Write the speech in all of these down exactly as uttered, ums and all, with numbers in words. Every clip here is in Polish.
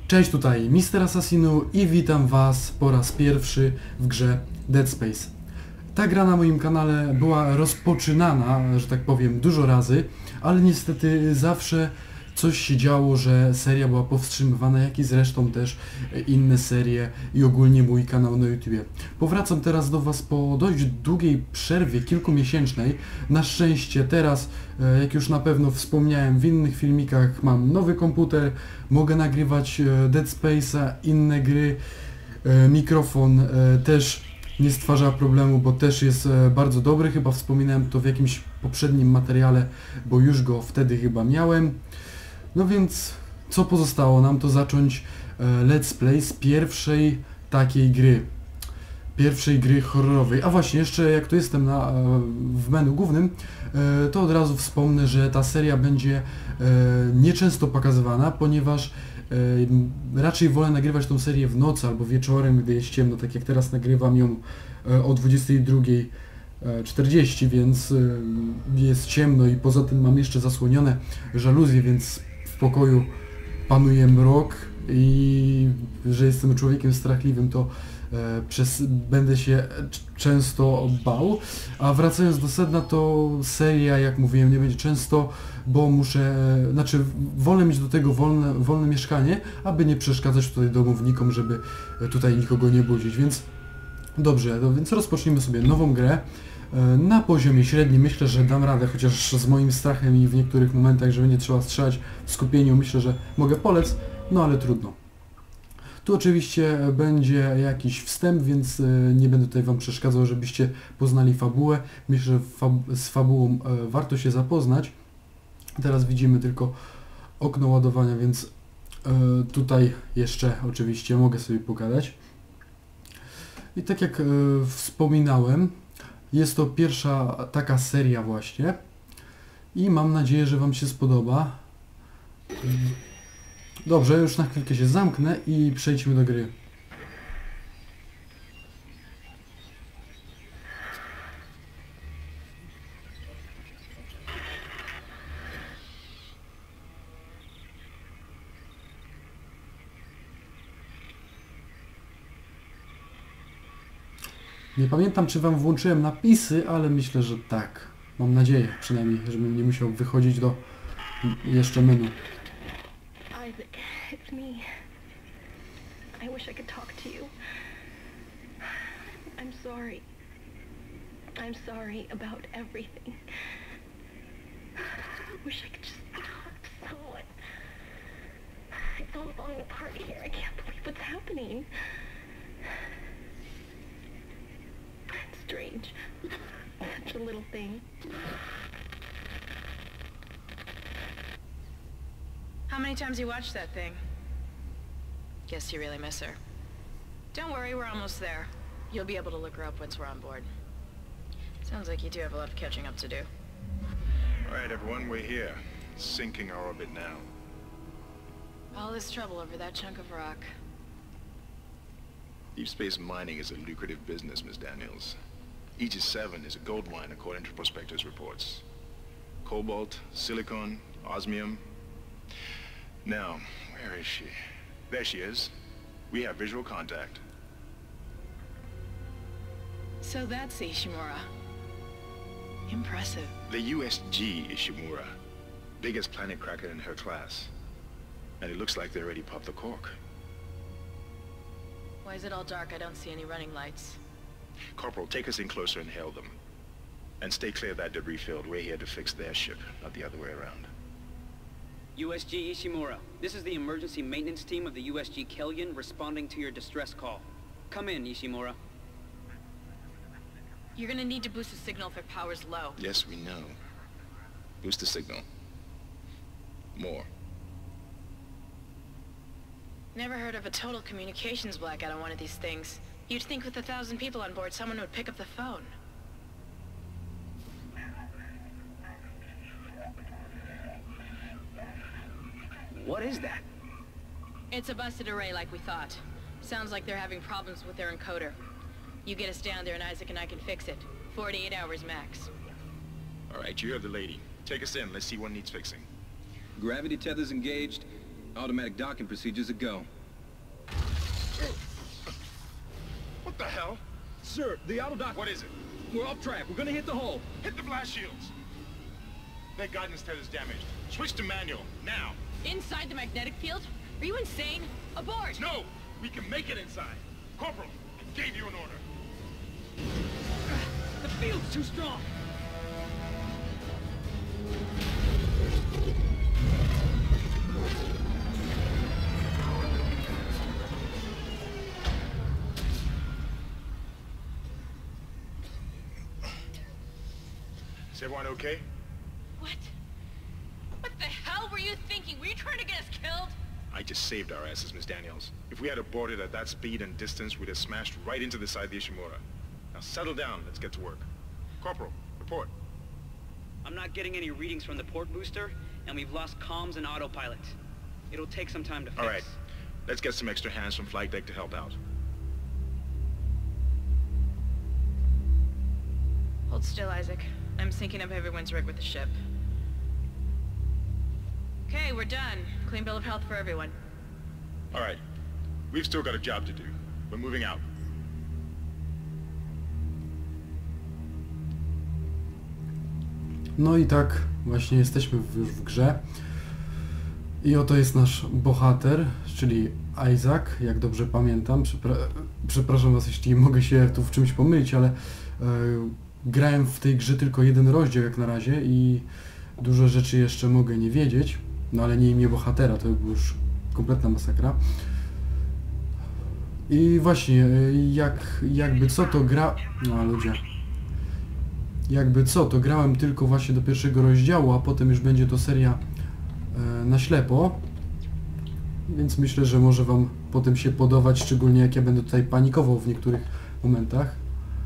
Cześć, tutaj mister Assassinu i witam was po raz pierwszy w grze Dead Space. Ta gra na moim kanale była rozpoczynana, że tak powiem, dużo razy, ale niestety zawsze coś się działo, że seria była powstrzymywana, jak i zresztą też inne serie i ogólnie mój kanał na YouTubie. Powracam teraz do was po dość długiej przerwie, kilkumiesięcznej. Na szczęście teraz, jak już na pewno wspomniałem w innych filmikach, mam nowy komputer, mogę nagrywać Dead Space'a, inne gry, mikrofon też nie stwarza problemu, bo też jest bardzo dobry, chyba wspominałem to w jakimś poprzednim materiale, bo już go wtedy chyba miałem. No więc co pozostało nam, to zacząć let's play z pierwszej takiej gry. Pierwszej gry horrorowej. A właśnie, jeszcze jak tu jestem na, w menu głównym, to od razu wspomnę, że ta seria będzie nieczęsto pokazywana, ponieważ raczej wolę nagrywać tą serię w nocy albo wieczorem, gdy jest ciemno, tak jak teraz nagrywam ją o dwudziestej drugiej czterdzieści, więc jest ciemno i poza tym mam jeszcze zasłonione żaluzje, więc w pokoju panuje mrok i że jestem człowiekiem strachliwym, to e, przez, będę się często bał. A wracając do sedna, to seria, jak mówiłem, nie będzie często, bo muszę, e, znaczy wolę mieć do tego wolne, wolne mieszkanie, aby nie przeszkadzać tutaj domownikom, żeby tutaj nikogo nie budzić, więc dobrze, no więc rozpocznijmy sobie nową grę. Na poziomie średnim myślę, że dam radę, chociaż z moim strachem i w niektórych momentach, że będzie trzeba strzelać w skupieniu, myślę, że mogę polec, no ale trudno. Tu oczywiście będzie jakiś wstęp, więc nie będę tutaj wam przeszkadzał, żebyście poznali fabułę. Myślę, że fab z fabułą warto się zapoznać. Teraz widzimy tylko okno ładowania, więc tutaj jeszcze oczywiście mogę sobie pogadać. I tak jak wspominałem, jest to pierwsza taka seria właśnie i mam nadzieję, że wam się spodoba. Dobrze, już na chwilkę się zamknę i przejdźmy do gry. Nie pamiętam, czy wam włączyłem napisy, ale myślę, że tak. Mam nadzieję, przynajmniej, żebym nie musiał wychodzić do jeszcze menu. Isaac, it's me. I wish I could talk to you. I'm sorry. I'm sorry about everything. I wish I could just talk to someone. It's all falling apart here. I can't believe what's happening. Strange. Such a little thing. How many times you watched that thing? Guess you really miss her. Don't worry, we're almost there. You'll be able to look her up once we're on board. Sounds like you do have a lot of catching up to do. Alright everyone, we're here. Sinking our orbit now. All this trouble over that chunk of rock. Deep space mining is a lucrative business, Miss Daniels. Aegis seven is a gold mine according to prospectors' reports. Cobalt, silicon, osmium. Now, where is she? There she is. We have visual contact. So that's Ishimura. Impressive. The U S G Ishimura. Biggest planet cracker in her class. And it looks like they already popped the cork. Why is it all dark? I don't see any running lights. Corporal, take us in closer and hail them. And stay clear of that debris field. We're here to fix their ship, not the other way around. U S G Ishimura, this is the emergency maintenance team of the U S G Kellion responding to your distress call. Come in, Ishimura. You're gonna need to boost the signal if their power's low. Yes, we know. Boost the signal. More. Never heard of a total communications blackout on one of these things. You'd think with a thousand people on board, someone would pick up the phone. What is that? It's a busted array like we thought. Sounds like they're having problems with their encoder. You get us down there and Isaac and I can fix it. forty-eight hours max. Alright, you heard the lady. Take us in. Let's see what needs fixing. Gravity tethers engaged. Automatic docking procedures a go. What the hell? Sir, the auto dock... What is it? We're off track. We're gonna hit the hull. Hit the blast shields. Their guidance tether's damaged. Switch to manual, now. Inside the magnetic field? Are you insane? Abort! No! We can make it inside. Corporal, I gave you an order. The field's too strong. Is everyone okay? What? What the hell were you thinking? Were you trying to get us killed? I just saved our asses, Miss Daniels. If we had aborted at that speed and distance, we'd have smashed right into the side of the Ishimura. Now settle down, let's get to work. Corporal, report. I'm not getting any readings from the port booster, and we've lost comms and autopilot. It'll take some time to fix. All right, let's get some extra hands from flight deck to help out. Hold still, Isaac. I'm syncing up everyone's rig with the ship. Okay, we're done. Clean bill of health for everyone. All right, we've still got a job to do. We're moving out. No i tak właśnie jesteśmy już w grze. I oto jest nasz bohater, czyli Isaac, jak dobrze pamiętam. Przepra przepraszam was, jeśli mogę się tu w czymś pomylić, ale e, grałem w tej grze tylko jeden rozdział jak na razie i dużo rzeczy jeszcze mogę nie wiedzieć. No ale nie imię bohatera, to był już kompletna masakra. I właśnie, jak, jakby co to gra... No ludzie... Jakby co, to grałem tylko właśnie do pierwszego rozdziału, a potem już będzie to seria e, na ślepo. Więc myślę, że może wam potem się podobać, szczególnie jak ja będę tutaj panikował w niektórych momentach.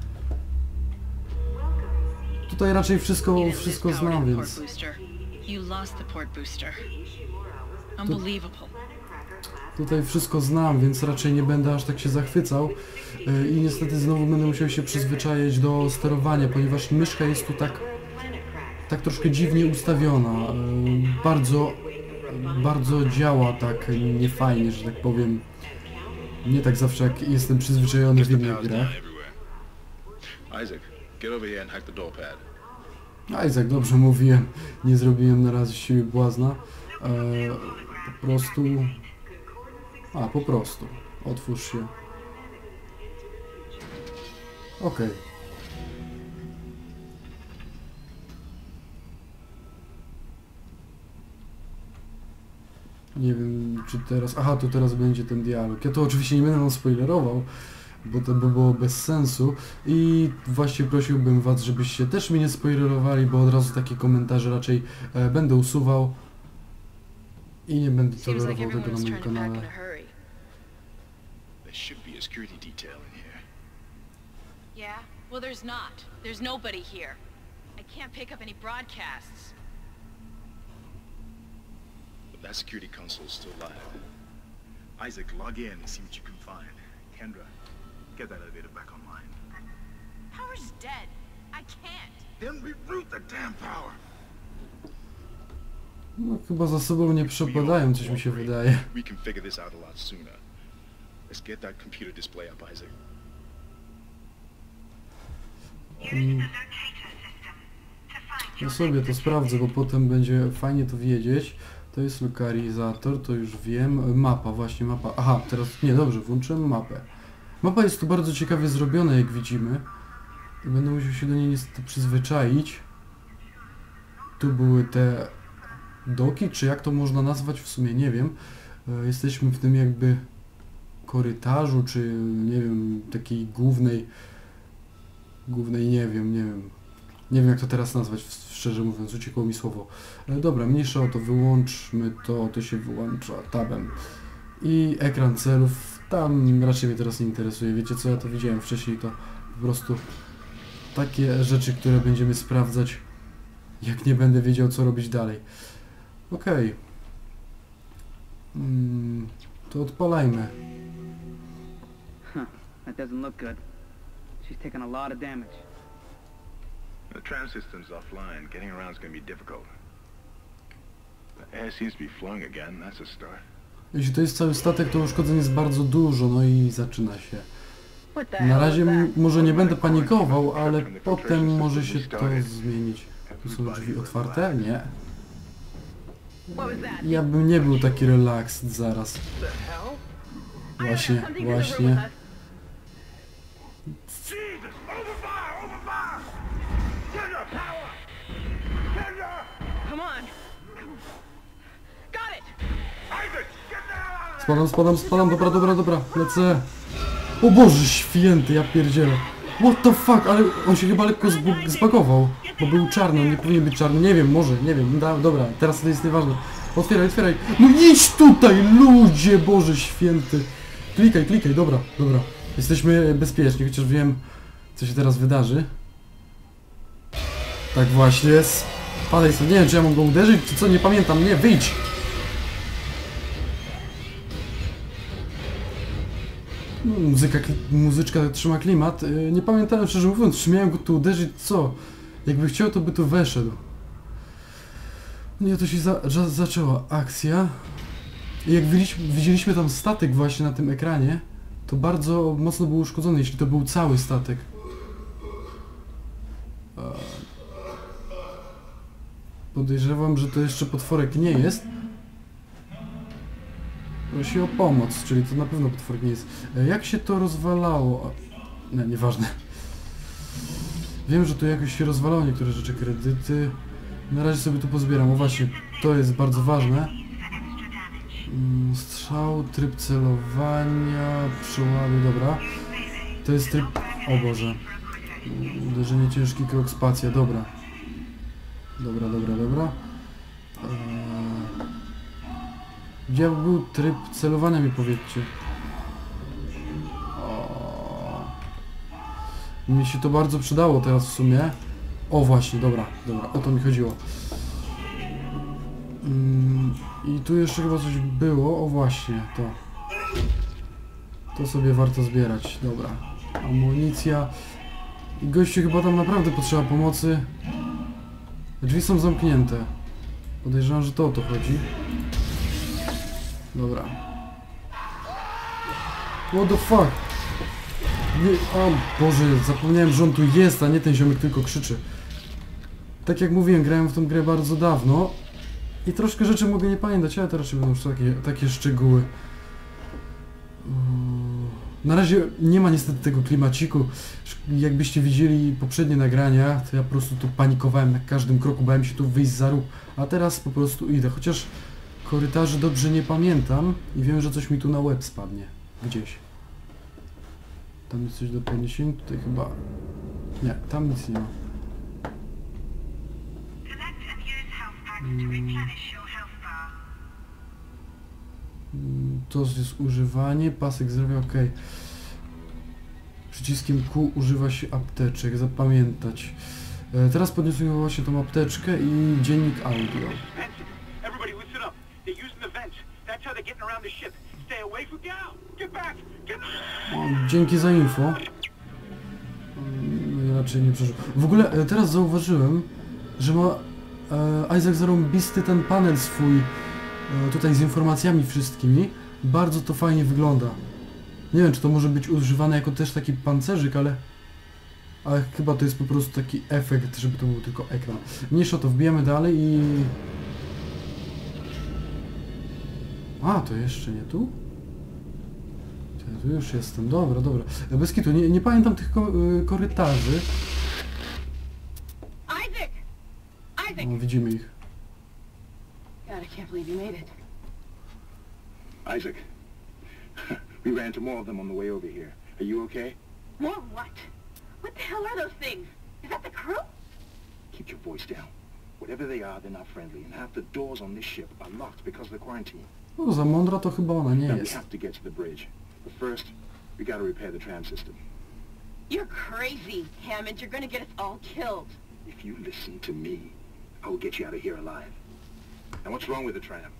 Tutaj raczej wszystko, wszystko znam, więc... You lost the port booster. Unbelievable. Tutaj wszystko znam, więc raczej nie będę aż tak się zachwycał. I niestety znowu będę musiał się przyzwyczaić do sterowania, ponieważ myszka jest tu tak, tak troszkę dziwnie ustawiona. Bardzo, bardzo działa tak niefajnie, że tak powiem. Nie tak zawsze jak jestem przyzwyczajony w innych grach. Isaac, get over here and hack the door pad. Isaac, dobrze mówiłem, nie zrobiłem na razie z siebie błazna. Eee, po prostu... A, po prostu. Otwórz się. Okej. Okay. Nie wiem, czy teraz... Aha, to teraz będzie ten dialog. Ja to oczywiście nie będę nam spoilerował, bo to by było bez sensu. I właśnie prosiłbym was, żebyście też mnie nie spoilerowali, bo od razu takie komentarze raczej e, będę usuwał. I nie będę tolerował tego na moim kanale. There should be a security detail in here. Yeah? Well, there's not. There's nobody here. I can't pick up any broadcasts. But that security console's still live. Isaac, log in and see what you can find. Kendra, get that elevator back online. Power's dead. I can't. Then reroute the damn power. No chyba za sobą nie przepadają, coś mi się wydaje. We can figure this out a lot sooner. Let's get that computer display up, Isaac. Hmm. Ja sobie to sprawdzę, bo potem będzie fajnie to wiedzieć. To jest lokalizator, to już wiem. Mapa, właśnie mapa. Aha, teraz nie, dobrze, włączyłem mapę. Mapa jest tu bardzo ciekawie zrobiona, jak widzimy. I będę musiał się do niej niestety przyzwyczaić. Tu były te doki, czy jak to można nazwać, w sumie nie wiem. Jesteśmy w tym jakby korytarzu, czy nie wiem, takiej głównej, głównej nie wiem, nie wiem, nie wiem jak to teraz nazwać, szczerze mówiąc, uciekło mi słowo. Dobra, mniejsza o to, wyłączmy to, to się wyłącza tabem. I ekran celów, tam raczej mnie teraz nie interesuje, wiecie co, ja to widziałem wcześniej, to po prostu takie rzeczy, które będziemy sprawdzać, jak nie będę wiedział co robić dalej. Okej. Okay. Hmm, to odpalajmy. Huh, that doesn't look good. She's taken a lot of damage. The tram system's offline. Getting around is going to be difficult. The air seems to be flowing again. That's a start. Jeśli to jest cały statek, to uszkodzeń jest bardzo dużo, no i zaczyna się. What the Na hell razie is m- that? może nie będę panikował, ale potem może się to zmienić. Tu są drzwi otwarte? Nie. What was that? Ja bym nie był taki relaxed zaraz. The hell? Właśnie, Something in the room with właśnie. us. Jesus! Over fire! Over fire! Tender! Power! Tender! Come on. Got it. Isaac! Get down! Spadam, spadam, spadam, dobra, dobra, dobra, lecę. O Boże święty, ja pierdzielę. What the fuck, ale on się chyba lekko zbu- zbagował, bo był czarny, on nie powinien być czarny, nie wiem, może, nie wiem, da, dobra, teraz to jest nieważne. Otwieraj, otwieraj, no idź tutaj, ludzie, Boże święty. Klikaj, klikaj, dobra, dobra, jesteśmy bezpieczni, chociaż wiem, co się teraz wydarzy. Tak właśnie jest. Padaj sobie, nie wiem, czy ja mogę go uderzyć, czy co, nie pamiętam, nie, wyjdź. No, muzyka, kli- muzyczka trzyma klimat. Yy, nie pamiętałem, szczerze mówiąc, czy miałem go tu uderzyć, co? Jakby chciał, to by tu weszedł. Nie, to się za, za, zaczęła akcja. I jak widzieliśmy, widzieliśmy tam statek właśnie na tym ekranie, to bardzo mocno był uszkodzony, jeśli to był cały statek. Eee, Podejrzewam, że to jeszcze potworek nie jest. Prosi o pomoc, czyli to na pewno potworek nie jest. E, Jak się to rozwalało? A, nie, nieważne. Wiem, że tu jakoś się rozwalało niektóre rzeczy, kredyty. Na razie sobie tu pozbieram. O właśnie, to jest bardzo ważne. Mm, Strzał, tryb celowania, przeładu, dobra. To jest tryb... O Boże. Mm, Uderzenie, ciężki krok, spacja, dobra. Dobra, dobra, dobra. Eee... Gdzie był tryb celowania, mi powiedzcie. O. Mi się to bardzo przydało teraz w sumie. O właśnie, dobra, dobra, o to mi chodziło. Mm, I tu jeszcze chyba coś było, o właśnie, to. To sobie warto zbierać, dobra. Amunicja. I gościu chyba tam naprawdę potrzeba pomocy. Drzwi są zamknięte. Podejrzewam, że to o to chodzi. Dobra. What the fuck? Nie, o Boże, zapomniałem, że on tu jest, a nie ten ziomek tylko krzyczy. Tak jak mówiłem, grałem w tą grę bardzo dawno i troszkę rzeczy mogę nie pamiętać, ale to raczej będą już takie, takie szczegóły. Na razie nie ma niestety tego klimaciku. Jakbyście widzieli poprzednie nagrania, to ja po prostu tu panikowałem na każdym kroku, bałem się tu wyjść za róg, a teraz po prostu idę, chociaż korytarzy dobrze nie pamiętam i wiem, że coś mi tu na łeb spadnie. Gdzieś. Tam jest coś do podniesienia, tutaj chyba... Nie, tam nic nie ma. Mm, to jest używanie, pasek zdrowia, ok. Przyciskiem Q używa się apteczek, zapamiętać. E, teraz podniosłem właśnie tą apteczkę i dziennik audio. Everybody listen up. They're using the vents. That's how they're getting around the ship. Stay away from down. Get back. Get O, dzięki za info. Mm, raczej nie przeżył. W ogóle e, teraz zauważyłem, że ma e, Isaac zarąbisty ten panel swój e, tutaj z informacjami wszystkimi. Bardzo to fajnie wygląda. Nie wiem, czy to może być używane jako też taki pancerzyk, ale... Ale chyba to jest po prostu taki efekt, żeby to był tylko ekran. Mniejsza to, wbijamy dalej i... A, to jeszcze nie tu? Ja tu już jestem, dobra, dobra. Bez kitu, nie, nie pamiętam tych ko y, korytarzy. Isaac! Isaac! O, widzimy ich. God, I can't believe you made it. Isaac, we ran into more of them on the way over here. Are you okay? More what? What the hell are those things? Is that the crew? Keep your voice down. Whatever they are, they're not friendly, and half the doors on this ship are locked because of the quarantine. O, za mądra to chyba ona nie Now we jest. have to get to the bridge. But first, we gotta repair the tram system. You're crazy, Hammond. You're gonna get us all killed. If you listen to me, I will get you out of here alive. Now what's wrong with the tram?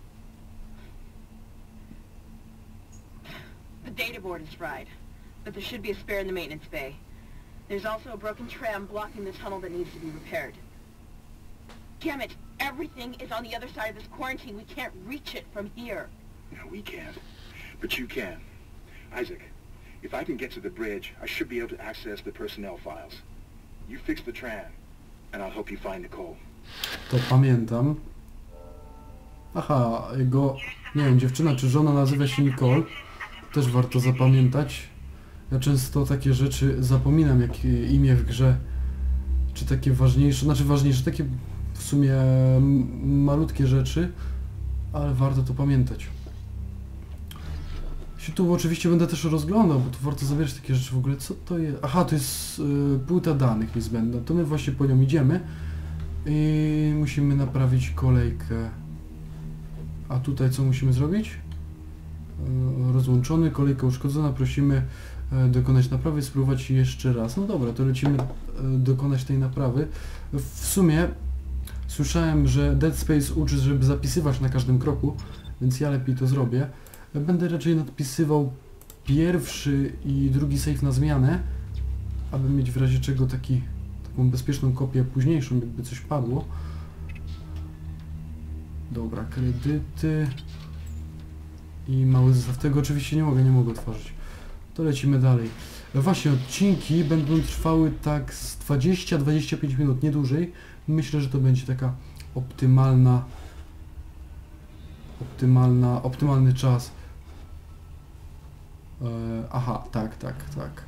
The data board is fried, but there should be a spare in the maintenance bay. There's also a broken tram blocking the tunnel that needs to be repaired. Damn it! Everything is on the other side of this quarantine. We can't reach it from here. No, we can't. But you can. Isaac, If I can get to the bridge, I should be able to access the personnel files. You fix the tram, and I'll help you find Nicole. To pamiętam. Aha, jego, nie wiem, dziewczyna czy żona nazywa się Nicole. Też warto zapamiętać. Ja często takie rzeczy zapominam, jak imię w grze. Czy takie ważniejsze, znaczy ważniejsze, takie w sumie malutkie rzeczy, ale warto to pamiętać. Się tu oczywiście będę też rozglądał, bo tu warto zabierać takie rzeczy w ogóle. Co to jest? Aha, to jest y, płyta danych niezbędna. To my właśnie po nią idziemy i musimy naprawić kolejkę. A tutaj co musimy zrobić? Y, rozłączony, kolejka uszkodzona, prosimy y, dokonać naprawy, spróbować jeszcze raz. No dobra, to lecimy y, dokonać tej naprawy. W sumie słyszałem, że Dead Space uczy, żeby zapisywać na każdym kroku, więc ja lepiej to zrobię. Będę raczej nadpisywał pierwszy i drugi save na zmianę, aby mieć w razie czego taki, taką bezpieczną kopię późniejszą, jakby coś padło. Dobra, kredyty i mały zestaw. Tego oczywiście nie mogę, nie mogę otworzyć. To lecimy dalej. Właśnie odcinki będą trwały tak z dwadzieścia do dwudziestu pięciu minut, nie dłużej. Myślę, że to będzie taka optymalna, optymalna, optymalny czas. E, aha, tak, tak, tak.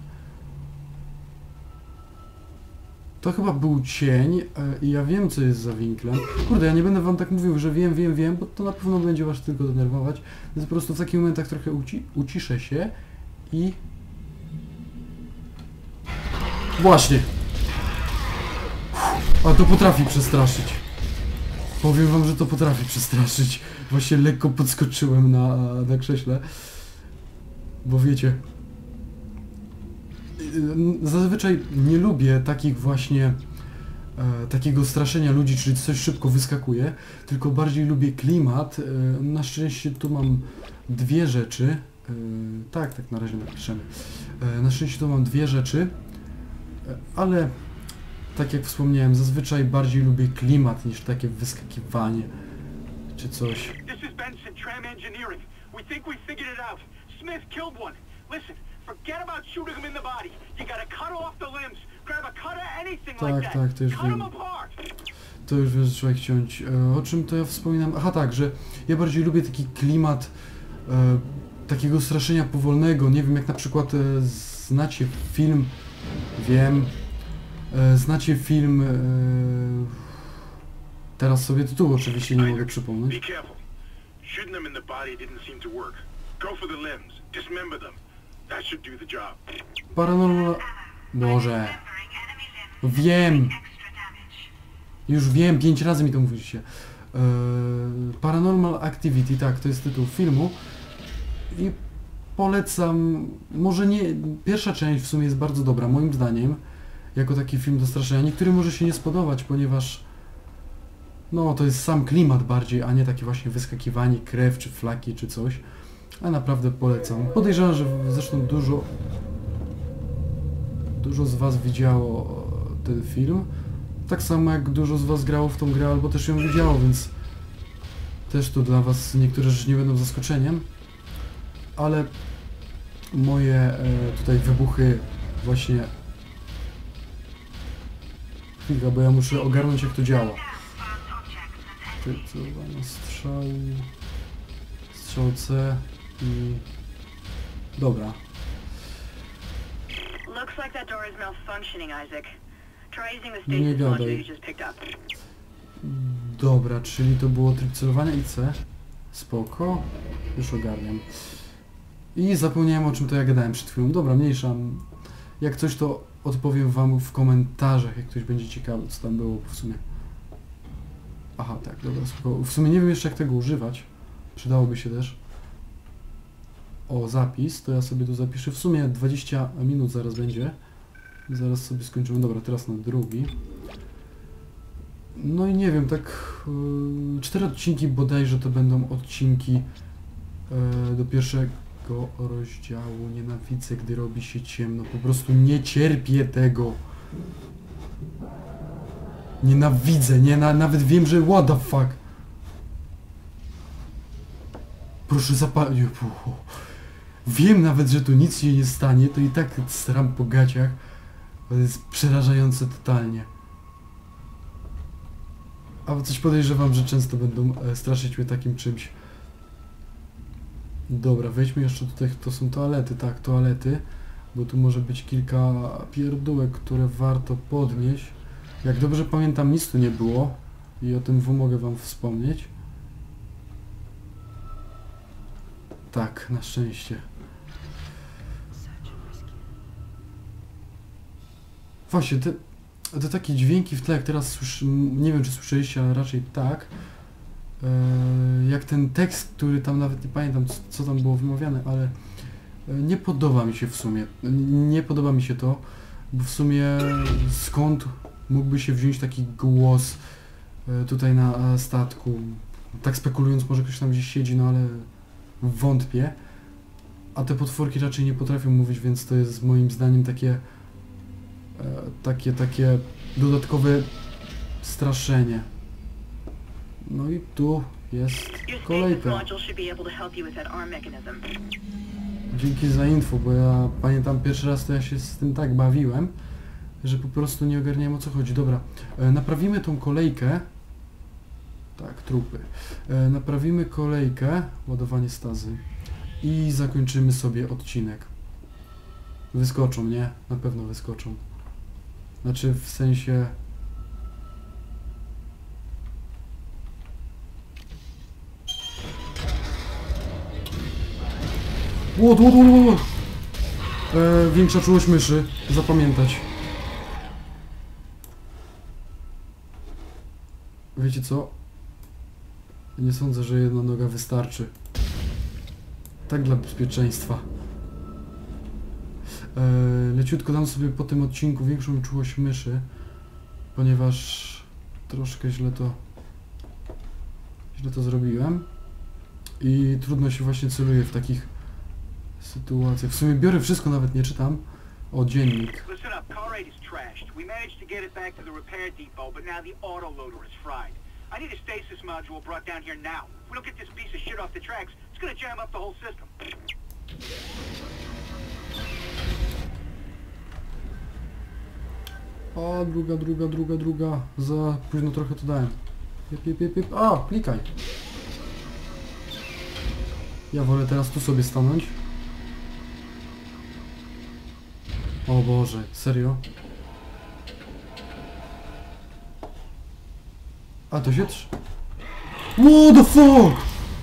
To chyba był cień e, i ja wiem, co jest za winklem. Kurde, ja nie będę wam tak mówił, że wiem, wiem, wiem, bo to na pewno będzie was tylko denerwować. Więc po prostu w takich momentach trochę uci uciszę się i... Właśnie! A to potrafi przestraszyć. Powiem wam, że to potrafi przestraszyć. Właśnie lekko podskoczyłem na, na krześle. Bo wiecie... Zazwyczaj nie lubię takich właśnie... E, takiego straszenia ludzi, czyli coś szybko wyskakuje. Tylko bardziej lubię klimat. E, na szczęście tu mam dwie rzeczy. E, tak, tak na razie napiszemy. E, na szczęście tu mam dwie rzeczy. E, ale... Tak jak wspomniałem, zazwyczaj bardziej lubię klimat niż takie wyskakiwanie czy coś. This is Benson, Tram Engineering. We think we figured it out. Smith killed one. Listen, forget about shooting him in the body. You gotta cut off the limbs. Grab a cutter, anything Tak, like that. tak, to już Cut wiem. him apart. To już wiesz, trzeba chciąć. E, o czym to ja wspominam? Aha tak, że ja bardziej lubię taki klimat e, takiego straszenia powolnego. Nie wiem, jak na przykład e, znacie film, wiem, e, znacie film, e, teraz sobie tytułu oczywiście nie mogę przypomnieć. Be careful. Shooting them in the body didn't seem to work. Go for the limbs. Dismember them. That should do the job. Paranormal... Boże. Wiem. Już wiem, pięć razy mi to mówicie. Eee, Paranormal Activity, tak, to jest tytuł filmu. I polecam, może nie, pierwsza część w sumie jest bardzo dobra, moim zdaniem, jako taki film do straszenia. Niektórym może się nie spodobać, ponieważ no, to jest sam klimat bardziej, a nie takie właśnie wyskakiwanie, krew, czy flaki, czy coś. A naprawdę polecam. Podejrzewam, że zresztą dużo dużo z was widziało ten film. Tak samo jak dużo z was grało w tą grę, albo też ją widziało, więc też to dla was niektóre rzeczy nie będą zaskoczeniem. Ale moje e, tutaj wybuchy właśnie... Chwilka, bo ja muszę ogarnąć, jak to działa. Tytułowanie strzał... Strzał C i... Dobra. Looks like that door is malfunctioning, Isaac. Try using the No nie stasis module gadaj. you just picked up. Dobra, czyli to było tryb celowania i C. Spoko. Już ogarniam. I zapomniałem, o czym to ja gadałem przed chwilą. Dobra, mniejsza. Jak coś, to odpowiem wam w komentarzach, jak ktoś będzie ciekawy, co tam było w sumie. Aha, tak, dobra, spoko. W sumie nie wiem jeszcze, jak tego używać. Przydałoby się też. O, zapis, to ja sobie tu zapiszę. W sumie dwadzieścia minut zaraz będzie. Zaraz sobie skończymy. Dobra, teraz na drugi. No i nie wiem, tak... Yy, cztery odcinki bodajże to będą odcinki yy, do pierwszego rozdziału. Nienawidzę, gdy robi się ciemno. Po prostu nie cierpię tego. Nienawidzę, nie, na, nawet wiem, że what the fuck. Proszę zapalić. wiem nawet, że tu nic się nie stanie, to i tak staram po gaciach. To jest przerażające totalnie. A coś podejrzewam, że często będą e, straszyć mnie takim czymś. Dobra, wejdźmy jeszcze tutaj, to są toalety, tak, toalety. Bo tu może być kilka pierdółek, które warto podnieść. Jak dobrze pamiętam, nic tu nie było. I o tym w mogę wam wspomnieć. Tak, na szczęście. Właśnie, te, te takie dźwięki w tle, jak teraz słyszy, nie wiem czy słyszeliście, ale raczej tak. Yy, jak ten tekst, który tam nawet nie pamiętam co, co tam było wymawiane, ale nie podoba mi się w sumie. Nie podoba mi się to, bo w sumie skąd mógłby się wziąć taki głos yy, tutaj na statku. Tak spekulując, może ktoś tam gdzieś siedzi, no ale wątpię. A te potworki raczej nie potrafią mówić, więc to jest moim zdaniem takie takie, takie dodatkowe straszenie. No i tu jest kolejka. Dzięki za info, bo ja pamiętam pierwszy raz to ja się z tym tak bawiłem, że po prostu nie ogarniałem o co chodzi. Dobra, naprawimy tą kolejkę. Tak, trupy. Naprawimy kolejkę, ładowanie stazy i zakończymy sobie odcinek. Wyskoczą, nie? Na pewno wyskoczą. Znaczy w sensie... Łot, łot, łot, łot. E, większa czułość myszy. Zapamiętać. Wiecie co? Nie sądzę, że jedna noga wystarczy. Tak dla bezpieczeństwa. E, leciutko dam sobie po tym odcinku większą czułość myszy, ponieważ troszkę źle to źle to zrobiłem i trudno się właśnie celuje w takich sytuacjach. W sumie biorę wszystko, nawet nie czytam. O, dziennik. Listen up, car eight is trashed. We managed to get it back to the repair depot, but now the autoloader is fried. I need a stasis module brought down here now. If we don't get this piece of shit off the tracks, it's gonna jam up the whole system. O, druga, druga, druga, druga. Za późno trochę to dałem. Jep, jep, jep, jep. A, klikaj. Ja wolę teraz tu sobie stanąć. O Boże, serio? A to się trz... What the fuck?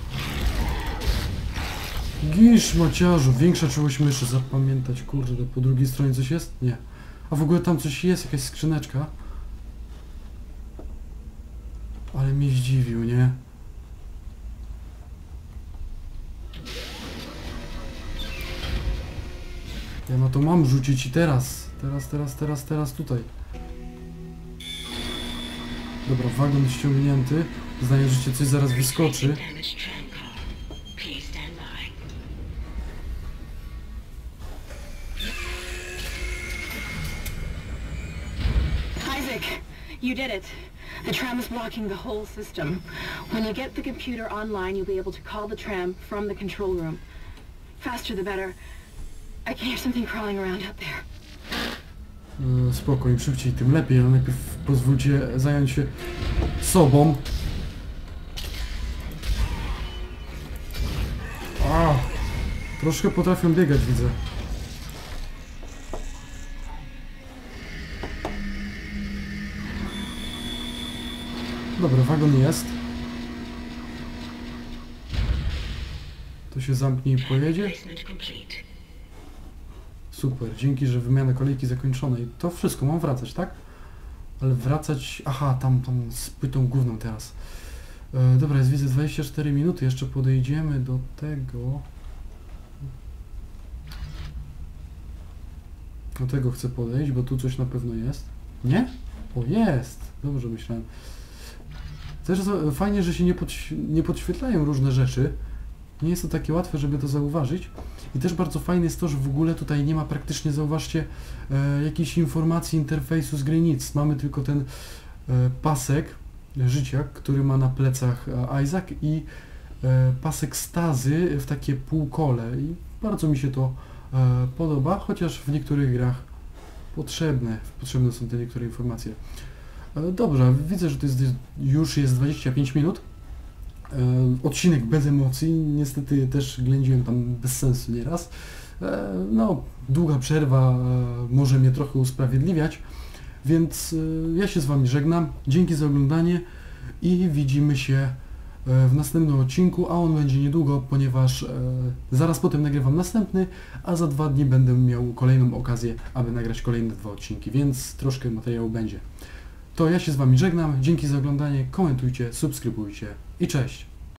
Gisz, maciarzu, większa czułość myszy, zapamiętać, kurde, po drugiej stronie coś jest? Nie. A w ogóle tam coś jest, jakaś skrzyneczka. Ale mnie zdziwił, nie? Ja no to mam rzucić i teraz. Teraz, teraz, teraz, teraz tutaj. Dobra, wagon ściągnięty. Zdaje, że się coś zaraz wyskoczy. Isaac, you did it. The tram is blocking the whole system. When you get the computer online, you'll be able to call the tram from the control room. Faster the better. I can hear something crawling around out there. Yy, spoko, im szybciej, tym lepiej, ale najpierw pozwólcie zająć się sobą. A, troszkę potrafią biegać, widzę. Dobra, wagon jest. To się zamknie i pojedzie. Super, dzięki, że wymiana kolejki zakończona i to wszystko, mam wracać, tak? Ale wracać... Aha, tam, tam z płytą główną teraz. E, dobra, jest widzę dwadzieścia cztery minuty, jeszcze podejdziemy do tego... Do tego chcę podejść, bo tu coś na pewno jest. Nie? O, jest! Dobrze myślałem. Też fajnie, że się nie, podś nie podświetlają różne rzeczy. Nie jest to takie łatwe, żeby to zauważyć. I też bardzo fajne jest to, że w ogóle tutaj nie ma praktycznie, zauważcie, e, jakiejś informacji interfejsu z gry, nic. Mamy tylko ten e, pasek życia, który ma na plecach e, Isaac i e, pasek stazy w takie półkole. I bardzo mi się to e, podoba, chociaż w niektórych grach potrzebne, potrzebne są te niektóre informacje. E, dobrze, widzę, że to jest, już jest dwadzieścia pięć minut. E, odcinek bez emocji, niestety też ględziłem tam bez sensu nieraz. E, no, długa przerwa e, może mnie trochę usprawiedliwiać, więc e, ja się z Wami żegnam. Dzięki za oglądanie i widzimy się w następnym odcinku, a on będzie niedługo, ponieważ e, zaraz potem nagrywam następny, a za dwa dni będę miał kolejną okazję, aby nagrać kolejne dwa odcinki, więc troszkę materiału będzie. To ja się z Wami żegnam, dzięki za oglądanie, komentujcie, subskrybujcie i cześć!